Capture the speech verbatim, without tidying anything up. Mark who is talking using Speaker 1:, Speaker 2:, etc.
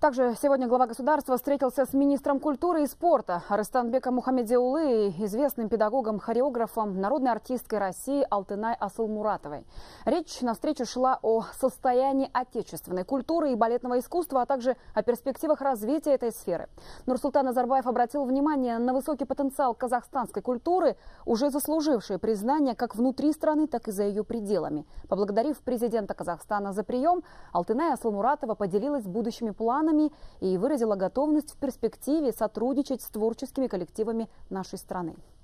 Speaker 1: Также сегодня глава государства встретился с министром культуры и спорта Арыстанбеком Мухамедиулы и известным педагогом-хореографом, народной артисткой России Алтынай Асылмуратовой. Речь на встрече шла о состоянии отечественной культуры и балетного искусства, а также о перспективах развития этой сферы. Нурсултан Назарбаев обратил внимание на высокий потенциал казахстанской культуры, уже заслуживший признание как внутри страны, так и за ее пределами. Поблагодарив президента Казахстана за прием, Алтынай Асылмуратова поделилась будущими планами и выразила готовность в перспективе сотрудничать с творческими коллективами нашей страны.